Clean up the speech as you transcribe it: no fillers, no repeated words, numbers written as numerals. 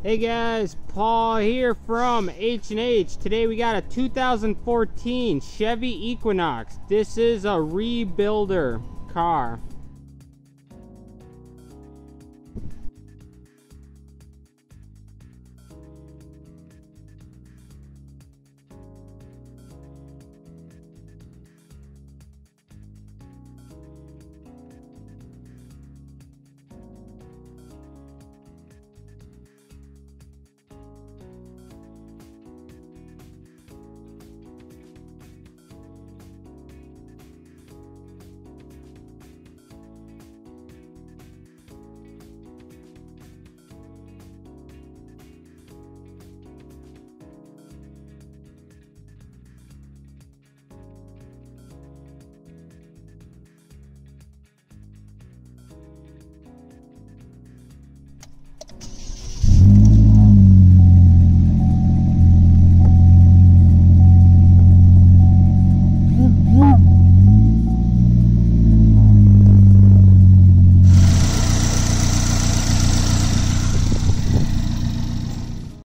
Hey guys, Paul here from H&H. Today we got a 2014 Chevy Equinox. This is a rebuilder car.